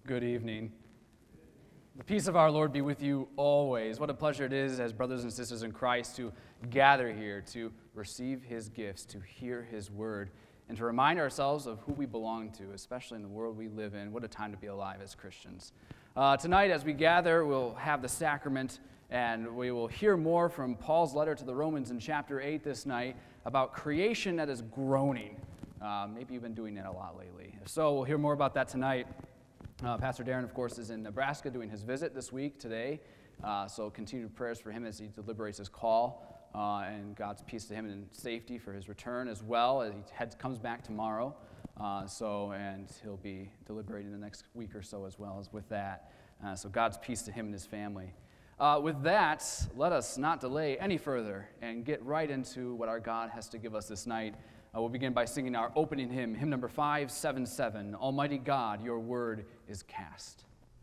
Good evening. The peace of our Lord be with you always. What a pleasure it is as brothers and sisters in Christ to gather here to receive his gifts, to hear his word, and to remind ourselves of who we belong to, especially in the world we live in. What a time to be alive as Christians. Tonight, as we gather, we'll have the sacrament, and we will hear more from Paul's letter to the Romans in chapter 8 this night about creation that is groaning. Maybe you've been doing that a lot lately. If so, we'll hear more about that tonight. Pastor Darren, of course, is in Nebraska doing his visit this week, today. So continued prayers for him as he deliberates his call, and God's peace to him and safety for his return as well as he comes back tomorrow. And he'll be deliberating the next week or so as well as with that. So God's peace to him and his family. With that, let us not delay any further and get right into what our God has to give us this night. We'll begin by singing our opening hymn, hymn number 577, Almighty God, your word is cast.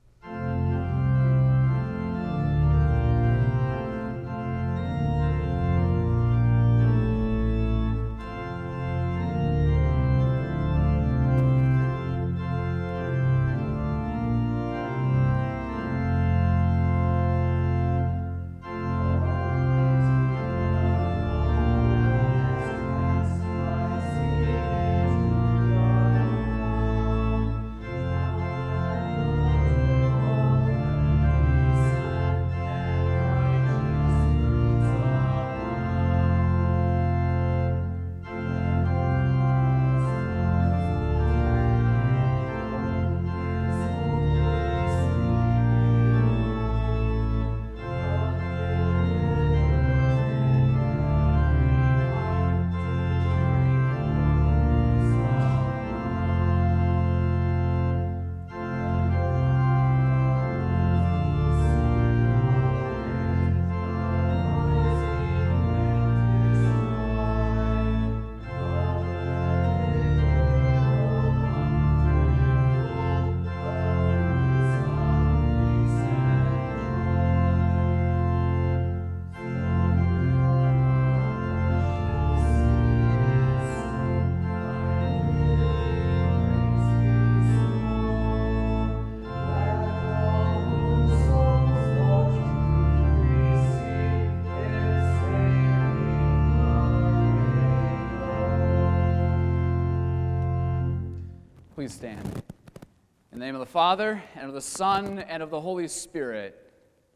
Please stand. In the name of the Father, and of the Son, and of the Holy Spirit.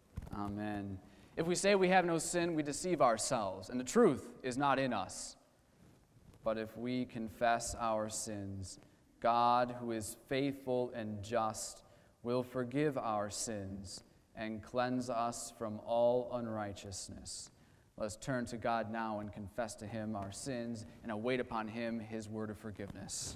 Amen. If we say we have no sin, we deceive ourselves, and the truth is not in us. But if we confess our sins, God, who is faithful and just, will forgive our sins and cleanse us from all unrighteousness. Let us turn to God now and confess to him our sins and await upon him his word of forgiveness.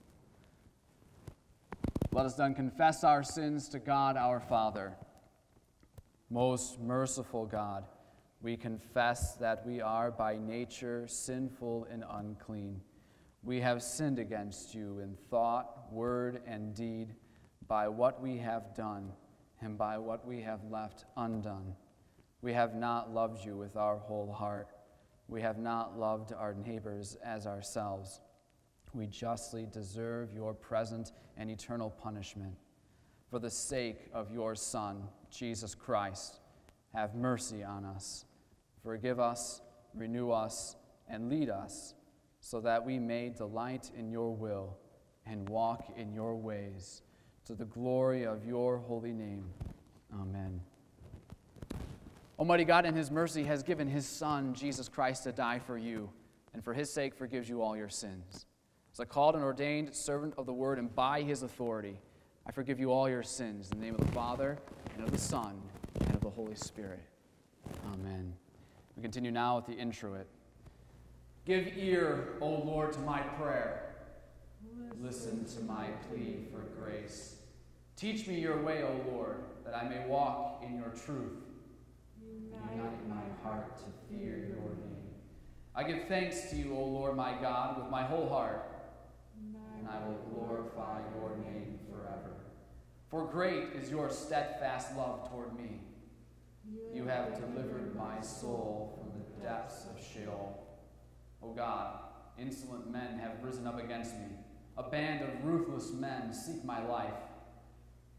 Let us then confess our sins to God our Father. Most merciful God, we confess that we are by nature sinful and unclean. We have sinned against you in thought, word, and deed, by what we have done and by what we have left undone. We have not loved you with our whole heart. We have not loved our neighbors as ourselves. We justly deserve your present and eternal punishment. For the sake of your Son, Jesus Christ, have mercy on us. Forgive us, renew us, and lead us, so that we may delight in your will and walk in your ways, to the glory of your holy name. Amen. Almighty God in his mercy has given his Son, Jesus Christ, to die for you, and for his sake forgives you all your sins. As a called and ordained servant of the word, and by his authority, I forgive you all your sins in the name of the Father, and of the Son, and of the Holy Spirit. Amen. We continue now with the introit. Give ear, O Lord, to my prayer. Listen to my plea for grace. Teach me your way, O Lord, that I may walk in your truth. Unite my heart to fear your name. I give thanks to you, O Lord my God, with my whole heart, and I will glorify your name forever. For great is your steadfast love toward me. You have delivered my soul from the depths of Sheol. O God, insolent men have risen up against me. A band of ruthless men seek my life.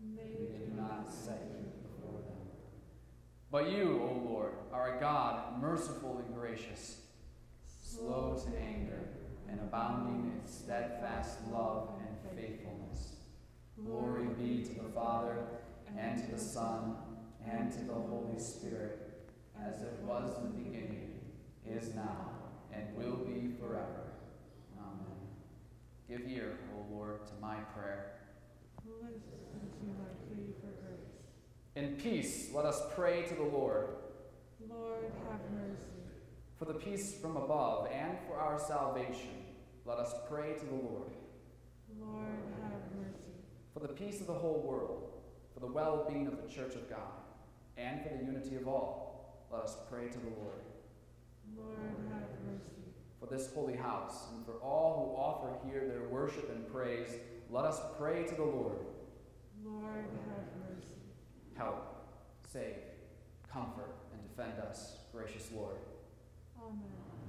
and they do not set you before them. But you, O Lord, are a God merciful and gracious, slow to anger, and abounding in steadfast love and faithfulness. Glory be to the Father, and to the Son, and to the Holy Spirit, as it was in the beginning, is now, and will be forever. Amen. Give ear, O Lord, to my prayer. Listen to my plea for grace. In peace, let us pray to the Lord. Lord, have mercy. For the peace from above and for our salvation, let us pray to the Lord. Lord, have mercy. For the peace of the whole world, for the well-being of the Church of God, and for the unity of all, let us pray to the Lord. Lord, have mercy. For this holy house, and for all who offer here their worship and praise, let us pray to the Lord. Lord, have mercy. Help, save, comfort, and defend us, gracious Lord. Amen.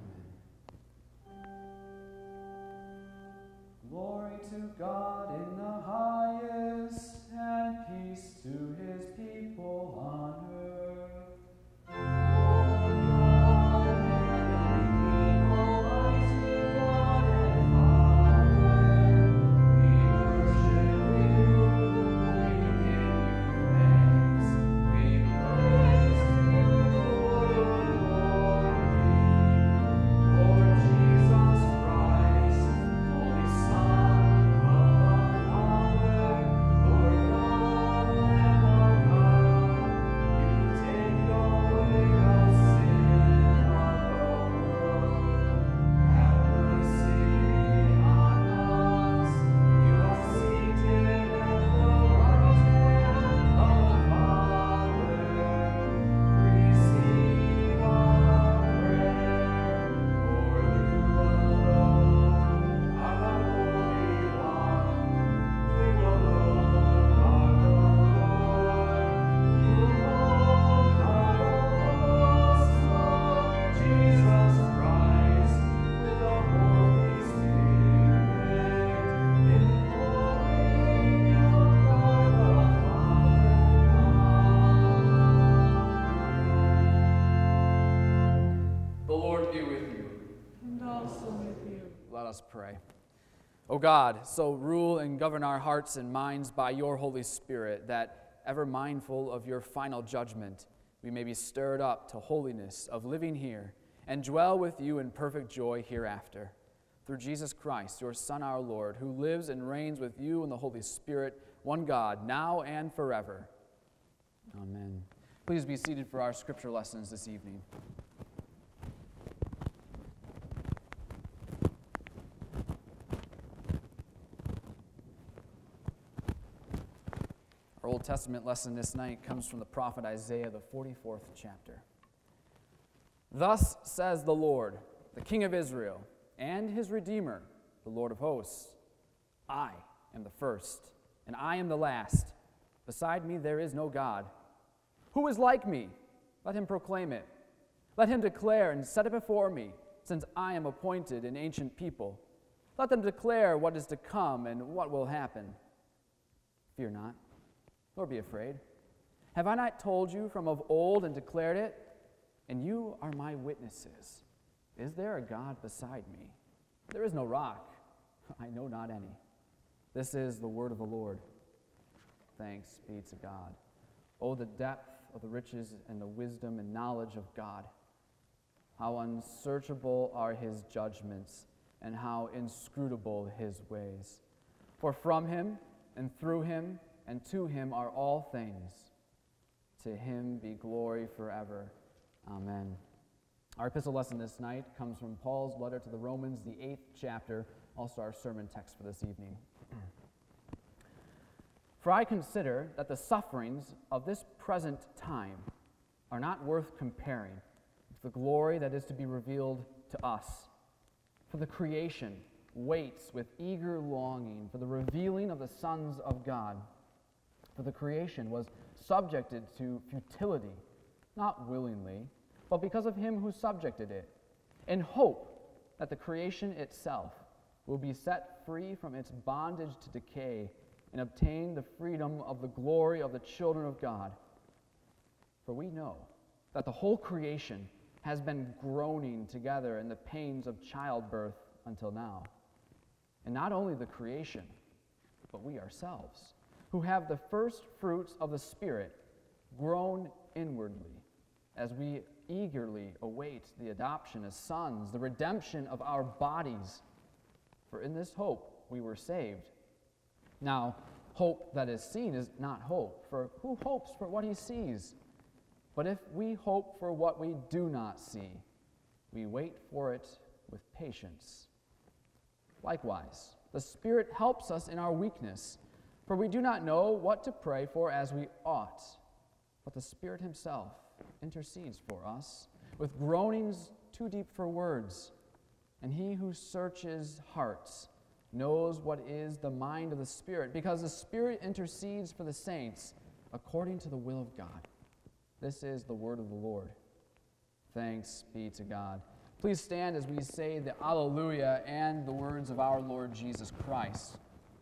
Glory to God in the highest, and peace to his people on earth. Let us pray. O God, so rule and govern our hearts and minds by your Holy Spirit, that, ever mindful of your final judgment, we may be stirred up to holiness of living here and dwell with you in perfect joy hereafter. Through Jesus Christ, your Son, our Lord, who lives and reigns with you in the Holy Spirit, one God, now and forever. Amen. Please be seated for our scripture lessons this evening. Our Old Testament lesson this night comes from the prophet Isaiah, the 44th chapter. Thus says the Lord, the King of Israel, and his Redeemer, the Lord of hosts. I am the first, and I am the last. Beside me there is no God. Who is like me? Let him proclaim it. Let him declare and set it before me, since I am appointed an ancient people. Let them declare what is to come and what will happen. Fear not, nor be afraid. Have I not told you from of old and declared it? And you are my witnesses. Is there a God beside me? There is no rock. I know not any. This is the word of the Lord. Thanks be to God. Oh, the depth of the riches and the wisdom and knowledge of God. How unsearchable are his judgments, and how inscrutable his ways. For from him, and through him, and to him are all things. To him be glory forever. Amen. Our epistle lesson this night comes from Paul's letter to the Romans, the 8th chapter, also our sermon text for this evening. For I consider that the sufferings of this present time are not worth comparing with the glory that is to be revealed to us. For the creation waits with eager longing for the revealing of the sons of God. For the creation was subjected to futility, not willingly, but because of him who subjected it, in hope that the creation itself will be set free from its bondage to decay and obtain the freedom of the glory of the children of God. For we know that the whole creation has been groaning together in the pains of childbirth until now. And not only the creation, but we ourselves, who have the first fruits of the Spirit, groan inwardly as we eagerly await the adoption as sons, the redemption of our bodies. For in this hope we were saved. Now, hope that is seen is not hope, for who hopes for what he sees? But if we hope for what we do not see, we wait for it with patience. Likewise, the Spirit helps us in our weakness, for we do not know what to pray for as we ought, but the Spirit himself intercedes for us with groanings too deep for words. And he who searches hearts knows what is the mind of the Spirit, because the Spirit intercedes for the saints according to the will of God. This is the word of the Lord. Thanks be to God. Please stand as we say the Alleluia and the words of our Lord Jesus Christ.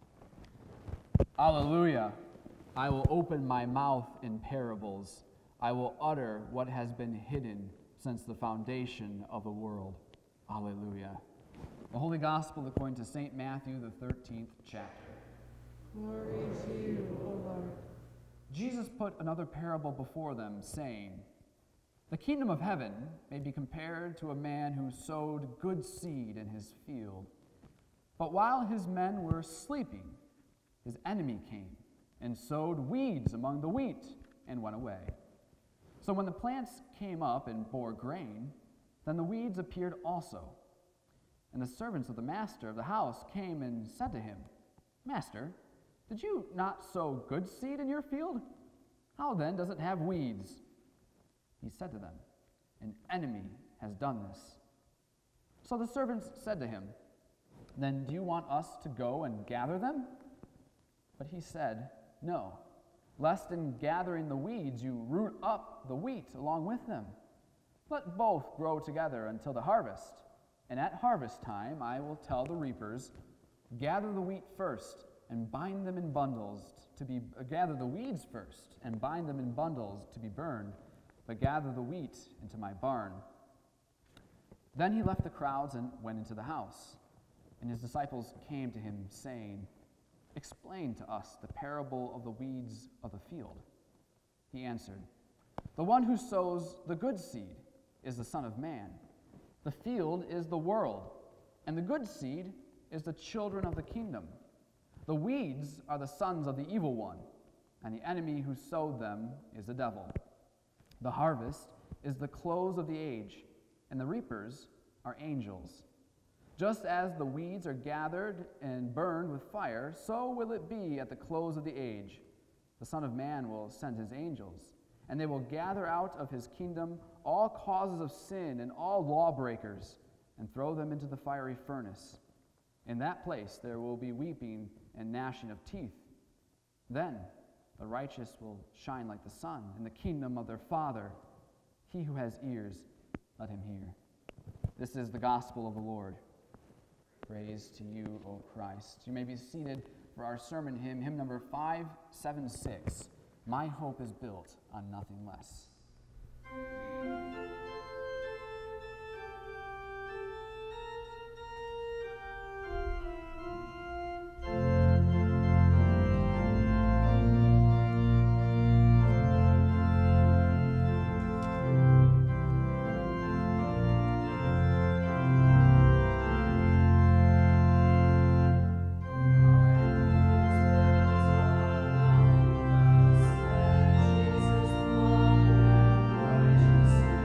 Alleluia. I will open my mouth in parables. I will utter what has been hidden since the foundation of the world. Alleluia. The Holy Gospel according to St. Matthew, the 13th chapter. Glory to you, O Lord. Jesus put another parable before them, saying, The kingdom of heaven may be compared to a man who sowed good seed in his field. But while his men were sleeping, his enemy came and sowed weeds among the wheat and went away. So when the plants came up and bore grain, then the weeds appeared also. And the servants of the master of the house came and said to him, Master, did you not sow good seed in your field? How then does it have weeds? He said to them, An enemy has done this. So the servants said to him, Then do you want us to go and gather them? But he said, No, lest in gathering the weeds you root up the wheat along with them. Let both grow together until the harvest. And at harvest time I will tell the reapers, Gather the wheat first, and bind them in bundles gather the weeds first, and bind them in bundles to be burned, but gather the wheat into my barn. Then he left the crowds and went into the house. And his disciples came to him, saying, Explain to us the parable of the weeds of the field. He answered, The one who sows the good seed is the Son of Man. The field is the world, and the good seed is the children of the kingdom. The weeds are the sons of the evil one, and the enemy who sowed them is the devil. The harvest is the close of the age, and the reapers are angels. Just as the weeds are gathered and burned with fire, so will it be at the close of the age. The Son of Man will send his angels, and they will gather out of his kingdom all causes of sin and all lawbreakers, and throw them into the fiery furnace. In that place there will be weeping and gnashing of teeth. Then the righteous will shine like the sun in the kingdom of their Father. He who has ears, let him hear. This is the gospel of the Lord. Praise to you, O Christ. You may be seated for our sermon hymn, hymn number 576. My hope is built on nothing less. Jesus,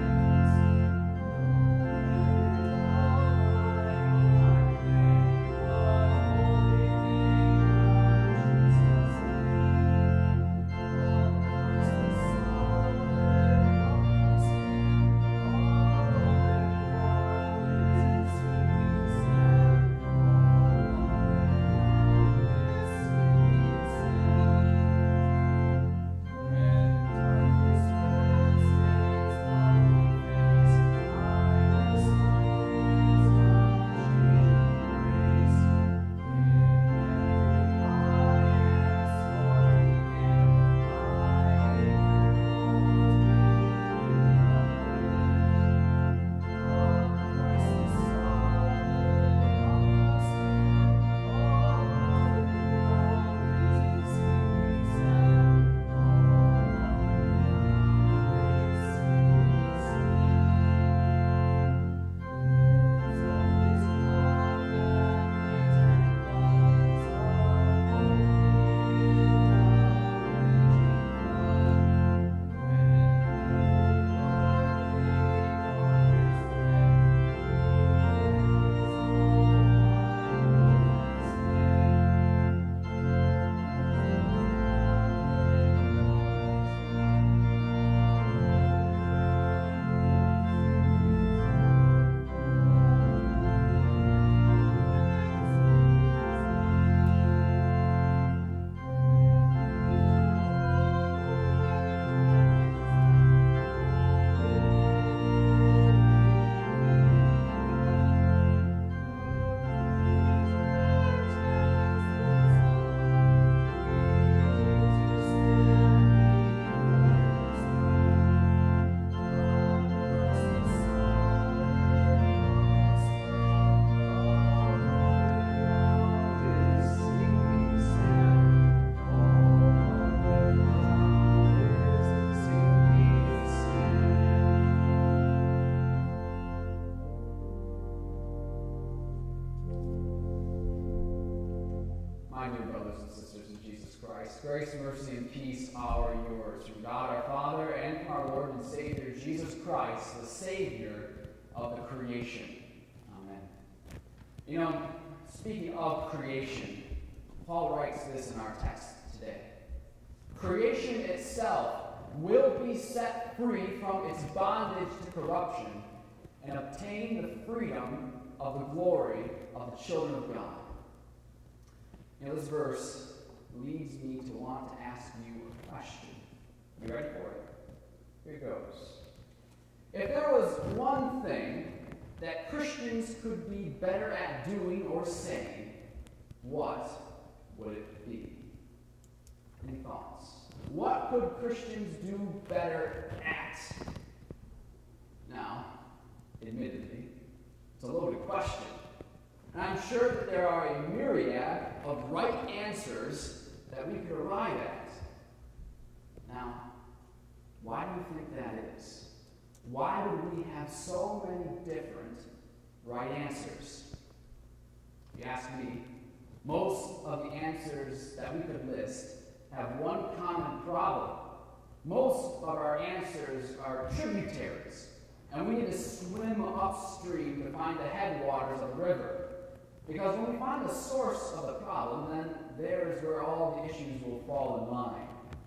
My dear brothers and sisters in Jesus Christ, grace, mercy, and peace are yours from God our Father and from our Lord and Savior Jesus Christ, the Savior of the creation. Amen. You know, speaking of creation, Paul writes this in our text today. Creation itself will be set free from its bondage to corruption and obtain the freedom of the glory of the children of God. You know, this verse leads me to want to ask you a question. You ready for it? Here it goes. If there was one thing that Christians could be better at doing or saying, what would it be? Any thoughts? What could Christians do better at? Now, admittedly, it's a loaded question. And I'm sure that there are a myriad of right answers that we could arrive at. Now, why do you think that is? Why would we have so many different right answers? If you ask me, most of the answers that we could list have one common problem. Most of our answers are tributaries, and we need to swim upstream to find the headwaters of the river. Because when we find the source of the problem, then there's where all the issues will fall in line.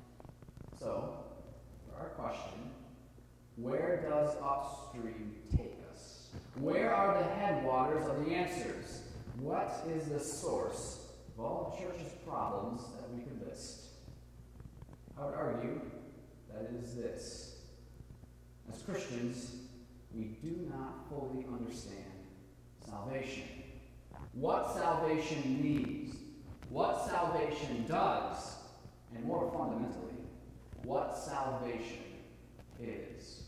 So, for our question, where does upstream take us? Where are the headwaters of the answers? What is the source of all the church's problems that we could list? I would argue that it is this. As Christians, we do not fully understand salvation. What salvation means, what salvation does, and more fundamentally, what salvation is.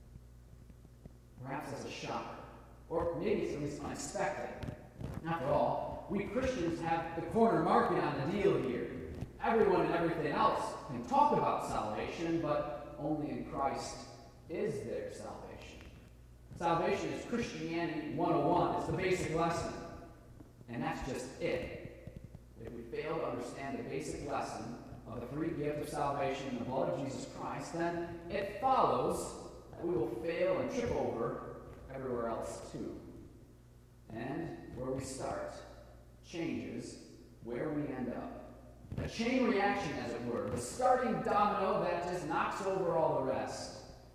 Perhaps that's a shocker, or maybe it's at least unexpected. After all, we Christians have the corner market on the deal here. Everyone and everything else can talk about salvation, but only in Christ is there salvation. Salvation is Christianity 101. It's the basic lesson. And that's just it. If we fail to understand the basic lesson of the free gift of salvation in the blood of Jesus Christ, then it follows that we will fail and trip over everywhere else too. And where we start changes where we end up. A chain reaction, as it were, the starting domino that just knocks over all the rest.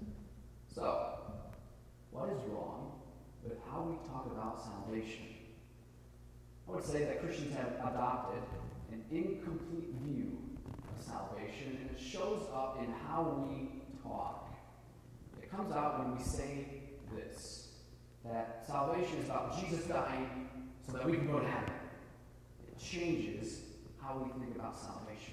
So, what is wrong with how we talk about salvation? I would say that Christians have adopted an incomplete view of salvation, and it shows up in how we talk. It comes out when we say this, that salvation is about Jesus dying so that we can go to heaven. It changes how we think about salvation.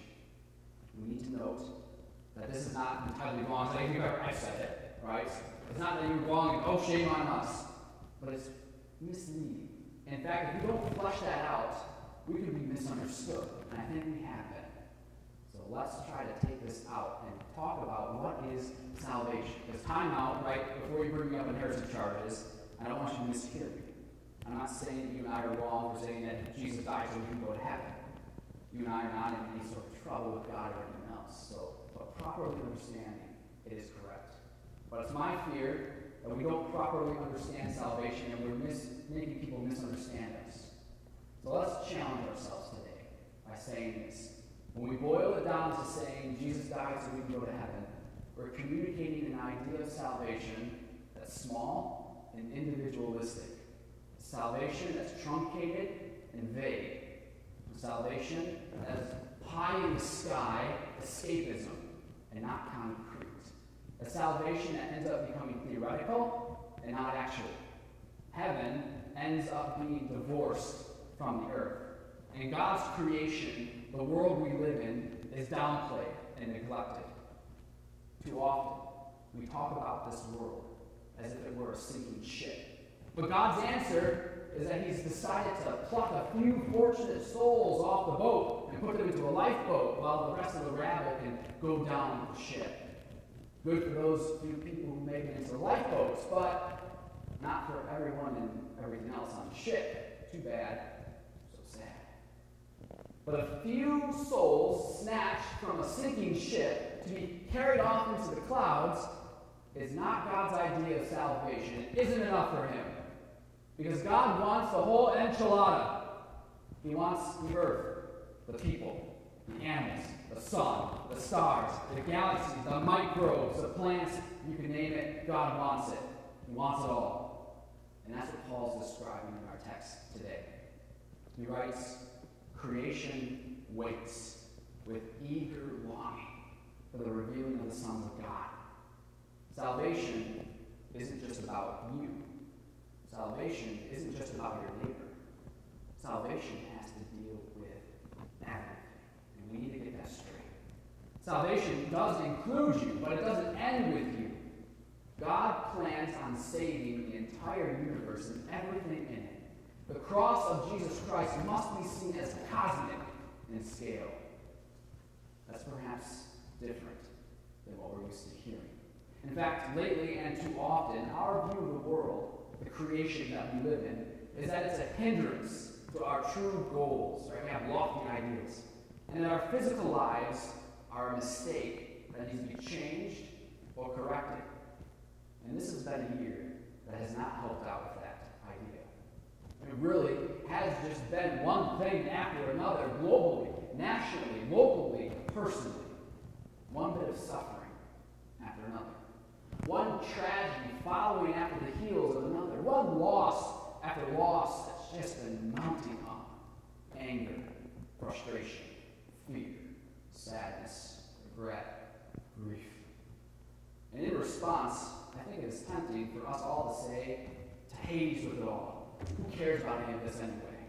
We need to note that this is not entirely wrong. I think I've said it, right? It's not that you're wrong and, oh, shame on us. But it's misleading. In fact, if we don't flesh that out, we could be misunderstood. And I think we have been. So let's try to take this out and talk about what is salvation. Because time out, right, before you bring me up inheritance charges, I don't want you to mishear me. I'm not saying that you and I are wrong for saying that Jesus died so we can go to heaven. You and I are not in any sort of trouble with God or anything else. So, but properly understanding, it is correct. But it's my fear that we don't properly understand salvation and we're making people misunderstand us. So let's challenge ourselves today by saying this. When we boil it down to saying Jesus died so we can go to heaven, we're communicating an idea of salvation that's small and individualistic. Salvation that's truncated and vague. Salvation that is pie in the sky escapism and not concrete. A salvation that ends up becoming theoretical and not actual. Heaven ends up being divorced from the earth. And God's creation, the world we live in, is downplayed and neglected. Too often, we talk about this world as if it were a sinking ship. But God's answer is that He's decided to pluck a few fortunate souls off the boat and put them into a lifeboat while the rest of the rabble can go down with the ship. Good for those few people who make it into lifeboats, but not for everyone and everything else on the ship. Too bad, so sad. but a few souls snatched from a sinking ship to be carried off into the clouds is not God's idea of salvation. It isn't enough for him. Because God wants the whole enchilada. He wants the earth, the people, the animals, the sun, the stars, the galaxies, the microbes, the plants, you can name it. God wants it. He wants it all. And that's what Paul's describing in our text today. He writes, creation waits with eager longing for the revealing of the sons of God. Salvation isn't just about you. Salvation isn't just about your neighbor. Salvation has to deal with everything. And we need to get that straight. Salvation does include you, but it doesn't end with you. God plans on saving the entire universe and everything in it. The cross of Jesus Christ must be seen as cosmic in scale. That's perhaps different than what we're used to hearing. In fact, lately and too often, our view of the world, the creation that we live in, is that it's a hindrance to our true goals. Right? We have lofty ideas. And that our physical lives are a mistake that needs to be changed or corrected. And this has been a year that has not helped out with that idea. It really has just been one thing after another, globally, nationally, locally, personally. One bit of suffering after another. One tragedy following after the heels of another. One loss after loss that's just been mounting up. Anger, frustration, fear, sadness, regret, grief. And in response, I think it is tempting for us all to say, to haze with it all. Who cares about any of this anyway?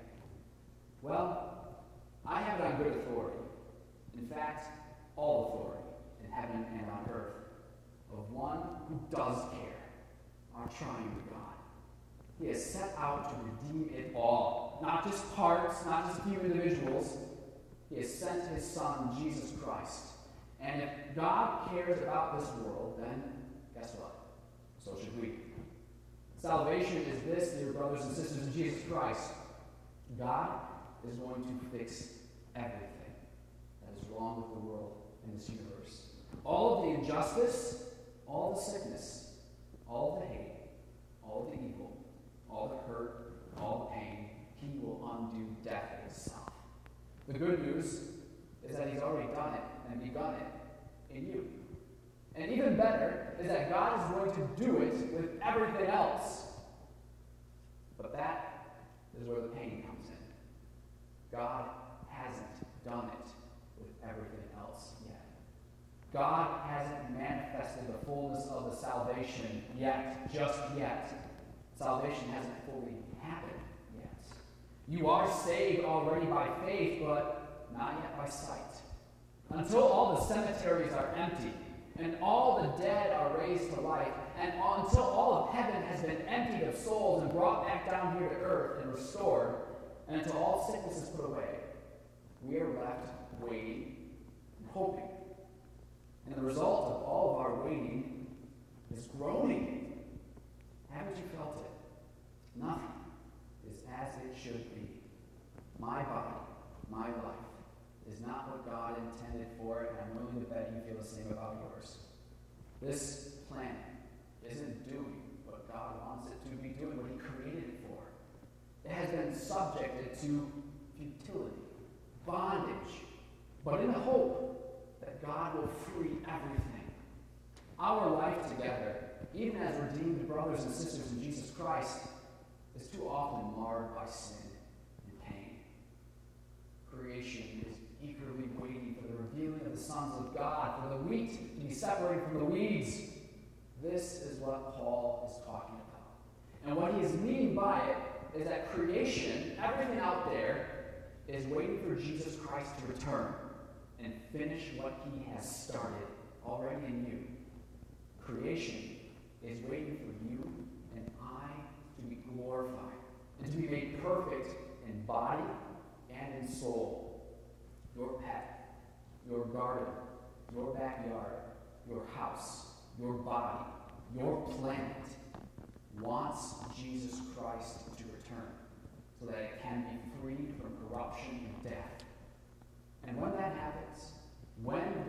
Well, I have it on good authority. In fact, all authority in heaven and on earth, of one who does care, our triune God. He has set out to redeem it all. Not just parts, not just a few individuals. He has sent his Son, Jesus Christ. And if God cares about this world, then guess what? So should we. Salvation is this, dear brothers and sisters in Jesus Christ. God is going to fix everything that is wrong with the world and this universe. All of the injustice, all the sickness, all the hate, all the evil, all the hurt, all the pain, he will undo death itself. The good news is that he's already done it and begun it in you. And even better is that God is going to do it with everything else. But that is where the pain comes in. God hasn't done it with everything else yet. God hasn't manifested the fullness of the salvation yet, just yet. Salvation hasn't fully happened yet. You are saved already by faith, but not yet by sight. Until all the cemeteries are empty, and all the dead are raised to life, and until all of heaven has been emptied of souls and brought back down here to earth and restored, and until all sickness is put away, we are left waiting and hoping. And the result of all of our waiting is groaning. Haven't you felt it? Nothing is as it should be. My body, my life, is not what God intended for it, and I'm willing to bet you feel the same about yours. This planet isn't doing what God wants it to be doing, what he created it for. It has been subjected to futility, bondage, but in the hope that God will free everything. Our life together, even as redeemed brothers and sisters in Jesus Christ, is too often marred by sin and pain. Creation is eagerly waiting for the revealing of the sons of God, for the wheat to be separated from the weeds. This is what Paul is talking about. And what he is meaning by it is that creation, everything out there, is waiting for Jesus Christ to return and finish what he has started already in you. Creation is waiting for you and I to be glorified and to be made perfect in body and in soul. Your pet, your garden, your backyard, your house, your body, your planet wants Jesus Christ to return so that it can be freed from corruption and death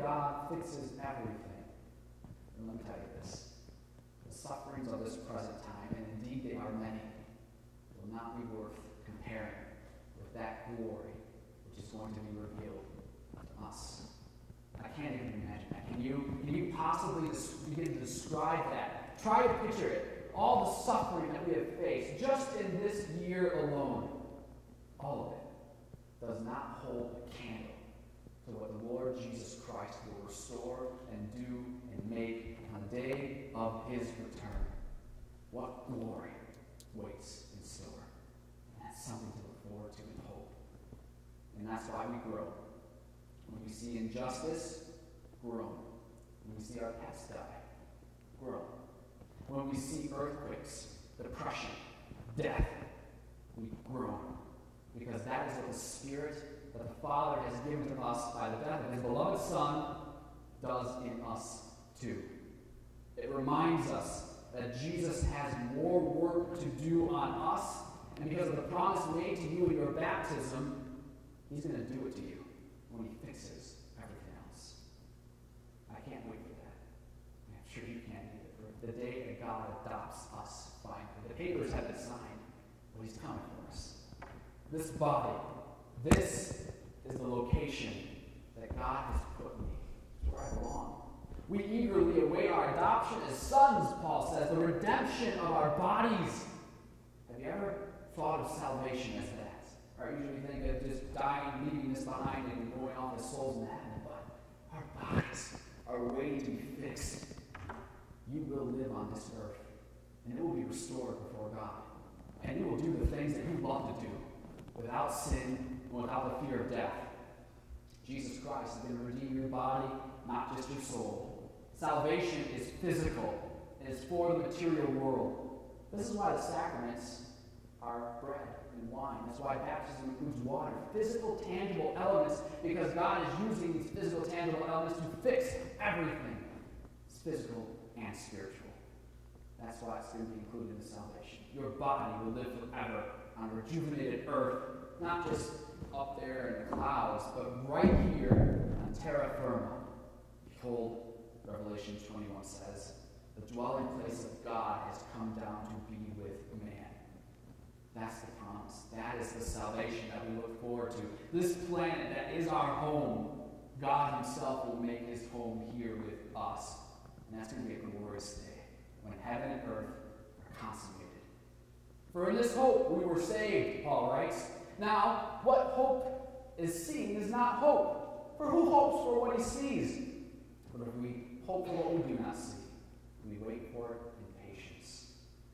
God fixes everything, then let me tell you this. The sufferings of this present time, and indeed they are many, will not be worth comparing with that glory which is going to be revealed to us. I can't even imagine that. Can you possibly begin to describe that? Try to picture it. All the suffering that we have faced just in this year alone, all of it does not hold a candle to what the Lord Jesus Christ will restore and do and make on the day of his return. What glory waits in store. And that's something to look forward to and hope. And that's why we grow. When we see injustice, grow. When we see our pets die, grow. When we see earthquakes, depression, death, we grow. Because that is what the Spirit that the Father has given to us by the death of his beloved Son does in us too. It reminds us that Jesus has more work to do on us, and because of the promise made to you in your baptism, he's going to do it to you when he fixes everything else. I can't wait for that. I'm sure you can't either. For the day that God adopts us finally. The papers have been signed, but he's coming for us. This body, this is the location that God has put me. It's where I belong. We eagerly await our adoption as sons, Paul says, the redemption of our bodies. Have you ever thought of salvation as that? I usually think of just dying, leaving this behind, and going off as souls in heaven. But our bodies are waiting to be fixed. You will live on this earth, and it will be restored before God. And you will do the things that you love to do, without sin and without the fear of death. Jesus Christ is going to redeem your body, not just your soul. Salvation is physical. It is for the material world. This is why the sacraments are bread and wine. That's why baptism includes water. Physical, tangible elements, because God is using these physical, tangible elements to fix everything. It's physical and spiritual. That's why it's going to be included in the salvation. Your body will live forever on a rejuvenated earth, not just up there in the clouds, but right here on terra firma. Behold, Revelation 21 says, the dwelling place of God has come down to be with man. That's the promise. That is the salvation that we look forward to. This planet that is our home, God himself will make his home here with us. And that's going to be a glorious day when heaven and earth are consummated. For in this hope we were saved, Paul writes. Now, what hope is seen is not hope. For who hopes for what he sees? But if we hope for what we do not see, we wait for it in patience.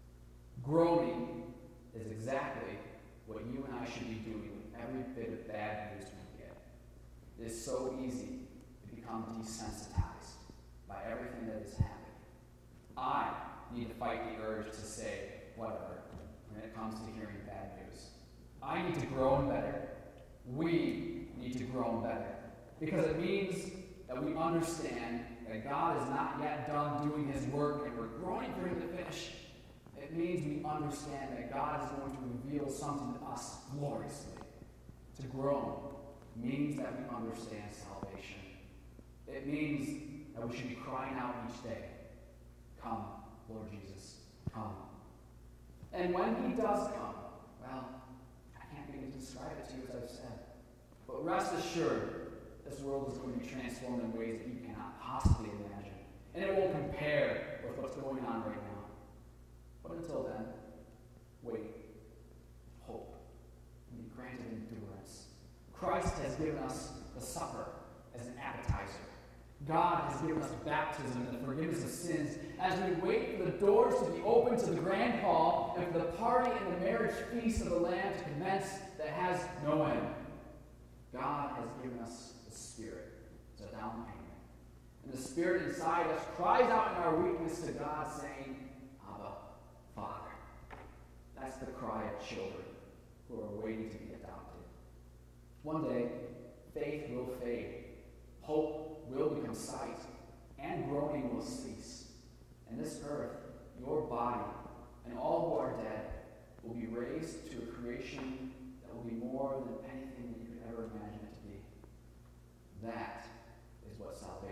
Groaning is exactly what you and I should be doing with every bit of bad news we get. It is so easy to become desensitized by everything that is happening. I need to fight the urge to say whatever when it comes to hearing bad news. I need to groan better. We need to groan better. Because it means that we understand that God is not yet done doing his work and we're groaning for him to finish. It means we understand that God is going to reveal something to us gloriously. To groan means that we understand salvation. It means that we should be crying out each day, come, Lord Jesus, come. And when he does come, well, I can't begin to describe it to you as I've said. But rest assured, this world is going to be transformed in ways that you cannot possibly imagine. And it won't compare with what's going on right now. But until then, wait, hope, and be granted endurance. Christ has given us the supper as an appetizer. God has given us baptism and the forgiveness of sins as we wait for the doors to be opened to the grand hall and for the party and the marriage feast of the Lamb to commence that has no end. God has given us the Spirit as a down payment. And the Spirit inside us cries out in our weakness to God, saying, Abba, Father. That's the cry of children who are waiting to be adopted. One day, faith will fade. Hope will become sight, and groaning will cease. And this earth, your body, and all who are dead will be raised to a creation that will be more than anything that you could ever imagine it to be. That is what salvation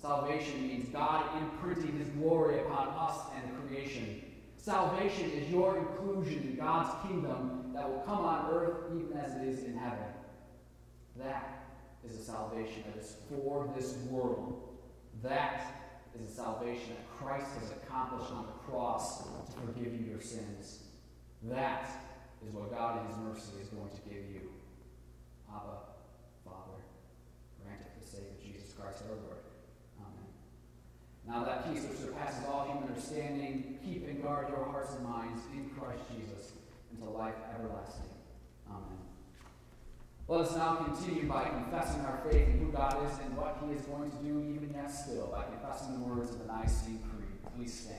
Salvation means God imprinting his glory upon us and creation. Salvation is your inclusion in God's kingdom that will come on earth even as it is in heaven. That is a salvation that is for this world. That is a salvation that Christ has accomplished on the cross to forgive you your sins. That is what God in his mercy is going to give you. Abba, Father, grant it for the sake of Jesus Christ our Lord. Amen. Now that peace which surpasses all human understanding, keep and guard your hearts and minds in Christ Jesus until life everlasting. Amen. Let us now continue by confessing our faith in who God is and what he is going to do even yet still by confessing the words of the Nicene Creed. Please stand.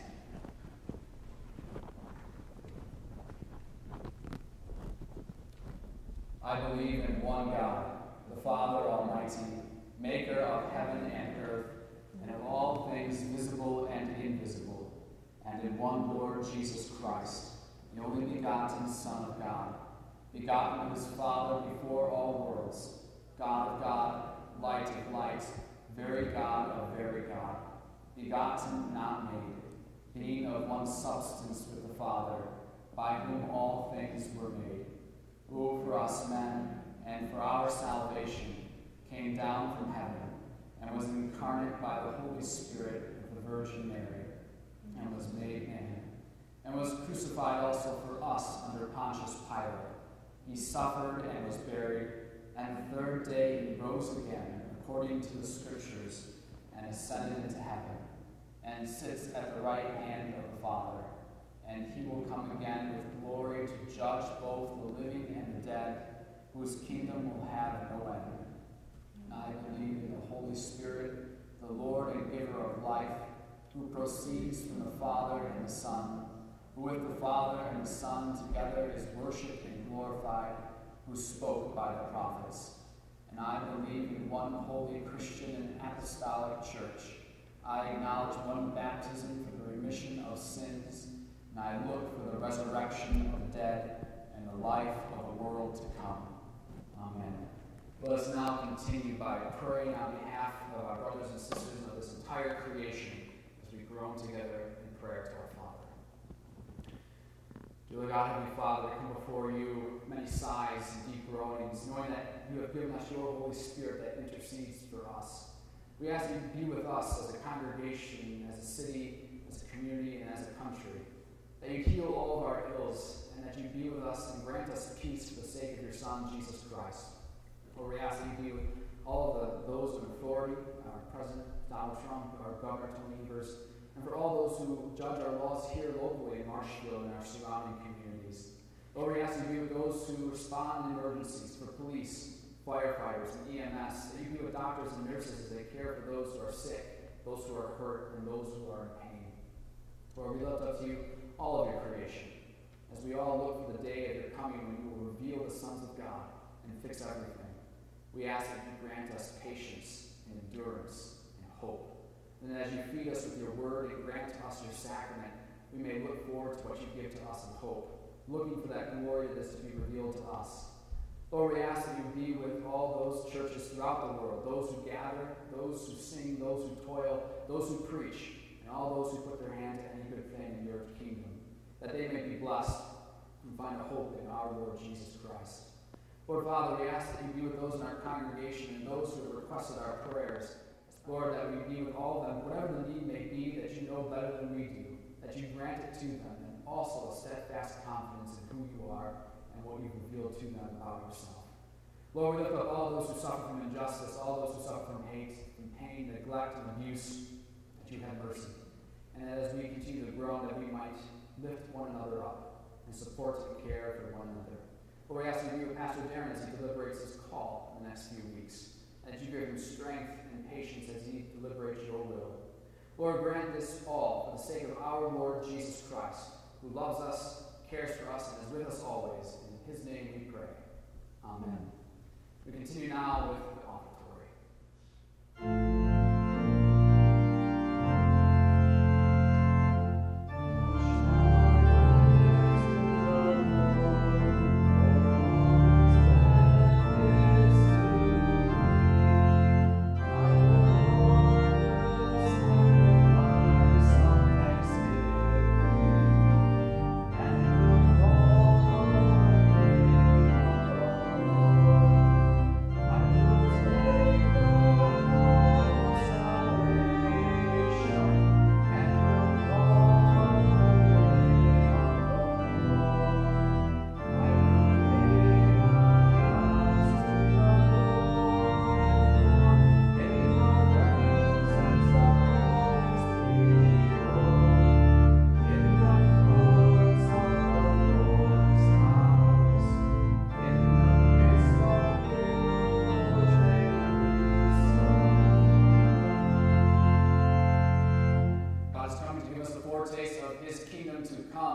I believe in one God, the Father Almighty, maker of heaven and earth, and of all things visible and invisible, and in one Lord Jesus Christ, the only begotten Son of God, begotten of his Father before all worlds, God of God, light of light, very God of very God, begotten, not made, being of one substance with the Father, by whom all things were made, who for us men and for our salvation came down from heaven and was incarnate by the Holy Spirit of the Virgin Mary, and was made man, and was crucified also for us under Pontius Pilate. He suffered and was buried, and the third day he rose again, according to the Scriptures, and ascended into heaven, and sits at the right hand of the Father. And he will come again with glory to judge both the living and the dead, whose kingdom will have no end. And I believe in the Holy Spirit, the Lord and giver of life, who proceeds from the Father and the Son, who with the Father and the Son together is worshipped and glorified, who spoke by the prophets. And I believe in one holy Christian and apostolic church. I acknowledge one baptism for the remission of sins, and I look for the resurrection of the dead and the life of the world to come. Amen. Let us now continue by praying on behalf of our brothers and sisters of this entire creation as we groan together in prayer to our Father. Dear God, Heavenly Father, we come before you with many sighs and deep groanings, knowing that you have given us your Holy Spirit that intercedes for us. We ask you to be with us as a congregation, as a city, as a community, and as a country. That you heal all of our ills, and that you be with us and grant us peace for the sake of your Son, Jesus Christ. Lord, we ask that you be with all of those in authority, our President Donald Trump, our Governor Tony Evers, and for all those who judge our laws here locally in Marshfield and our surrounding communities. Lord, we ask that you be with those who respond in emergencies, for police, firefighters, and EMS, that you be with doctors and nurses as they care for those who are sick, those who are hurt, and those who are in pain. Lord, we lift up to you all of your creation, as we all look for the day of your coming when you will reveal the sons of God and fix everything. We ask that you grant us patience and endurance and hope. And as you feed us with your word and grant to us your sacrament, we may look forward to what you give to us in hope, looking for that glory that is to be revealed to us. Lord, we ask that you be with all those churches throughout the world, those who gather, those who sing, those who toil, those who preach, and all those who put their hand to any good thing in your kingdom, that they may be blessed and find a hope in our Lord Jesus Christ. Lord Father, we ask that you be with those in our congregation and those who have requested our prayers. Lord, that we be with all of them, whatever the need may be, that you know better than we do, that you grant it to them, and also a steadfast confidence in who you are and what you've revealed to them about yourself. Lord, we lift up all those who suffer from injustice, all those who suffer from hate, from pain, neglect, and abuse, that you have mercy. And that as we continue to grow, that we might lift one another up and support and care for one another. Lord, we ask you to be with Pastor Darren as he deliberates his call in the next few weeks, and that you give him strength and patience as he deliberates your will. Lord, grant this all for the sake of our Lord Jesus Christ, who loves us, cares for us, and is with us always. In his name we pray. Amen. We continue now with the offertory.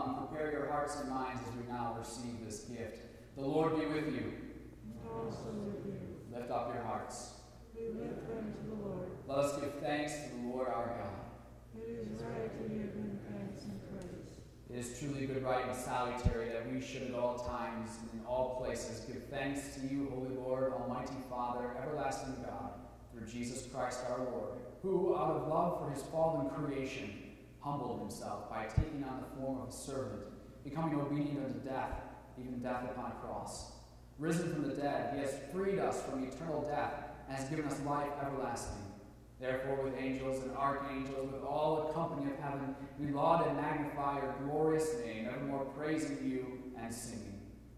come, prepare your hearts and minds as we now receive this gift. The Lord be with you. Also with you. Lift up your hearts. We lift them to the Lord. Let us give thanks to the Lord our God. It is right to give him thanks and praise. It is truly good, right, and salutary that we should at all times and in all places give thanks to you, Holy Lord, Almighty Father, everlasting God, through Jesus Christ our Lord, who, out of love for his fallen creation, humbled himself by taking on the form of a servant, becoming obedient unto death, even death upon a cross. Risen from the dead, he has freed us from eternal death and has given us life everlasting. Therefore, with angels and archangels, with all the company of heaven, we laud and magnify your glorious name, evermore praising you and singing.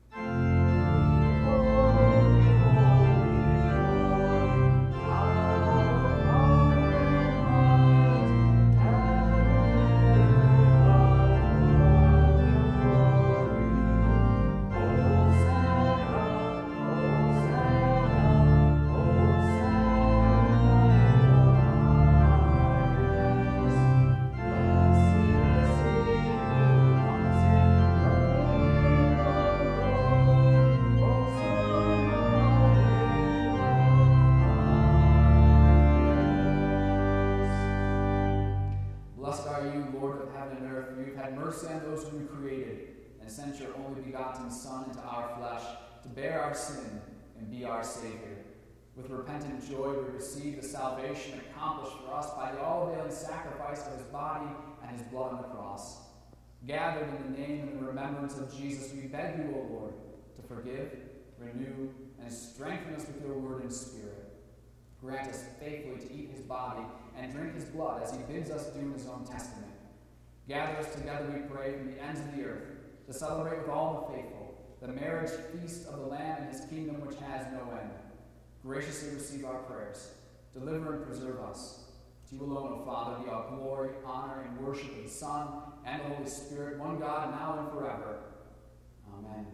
Mercy on those whom you created, and sent your only begotten Son into our flesh to bear our sin and be our Savior. With repentant joy we receive the salvation accomplished for us by the all-availing sacrifice of his body and his blood on the cross. Gathered in the name and the remembrance of Jesus, we beg you, O Lord, to forgive, renew, and strengthen us with your word and spirit. Grant us faithfully to eat his body and drink his blood as he bids us do in his own testament. Gather us together, we pray, from the ends of the earth, to celebrate with all the faithful the marriage feast of the Lamb and his kingdom which has no end. Graciously receive our prayers. Deliver and preserve us. To you alone, O Father, be all glory, honor, and worship of the Son and the Holy Spirit, one God, now and forever. Amen.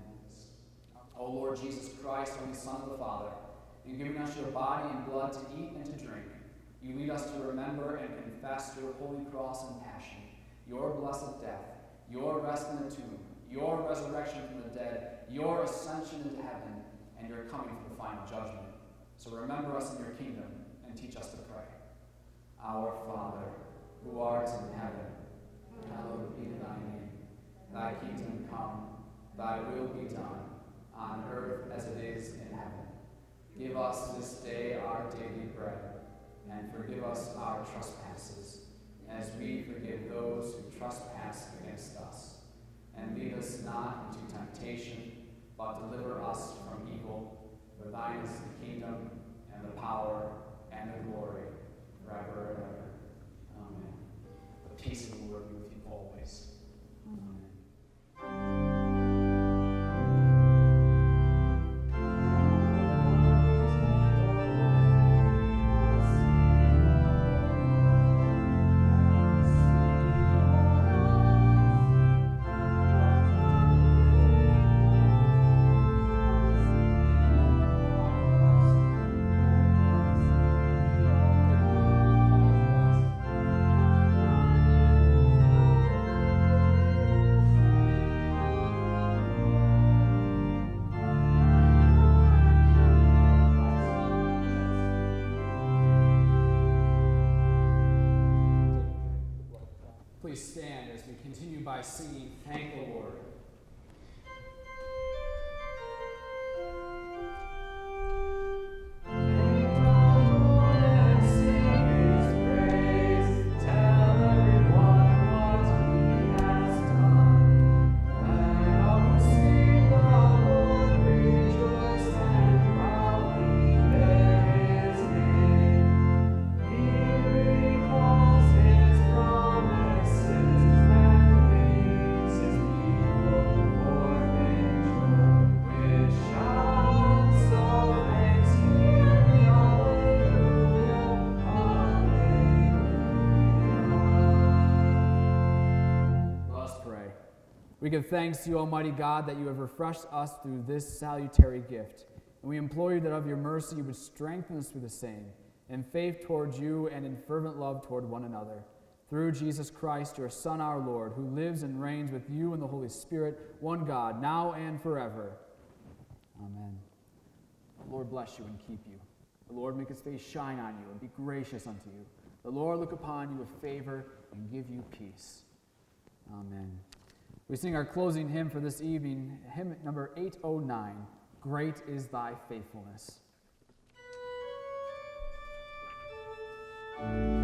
O Lord Jesus Christ, only Son of the Father, in giving us your body and blood to eat and to drink, you lead us to remember and confess your holy cross and passion, your blessed death, your rest in the tomb, your resurrection from the dead, your ascension into heaven, and your coming for the final judgment. So remember us in your kingdom and teach us to pray. Our Father, who art in heaven, hallowed be thy name. Thy kingdom come, thy will be done, on earth as it is in heaven. Give us this day our daily bread, and forgive us our trespasses, as we forgive those who trespass against us. And lead us not into temptation, but deliver us from evil. For thine is the kingdom, and the power, and the glory, forever and ever. Amen. The peace of the Lord be with you always. Amen. Please stand as we continue by singing, Thank the Lord. We give thanks to you, Almighty God, that you have refreshed us through this salutary gift. And we implore you that of your mercy you would strengthen us through the same, in faith towards you and in fervent love toward one another. through Jesus Christ, your Son, our Lord, who lives and reigns with you in the Holy Spirit, one God, now and forever. Amen. The Lord bless you and keep you. The Lord make his face shine on you and be gracious unto you. The Lord look upon you with favor and give you peace. Amen. We sing our closing hymn for this evening, hymn number 809, Great is Thy Faithfulness.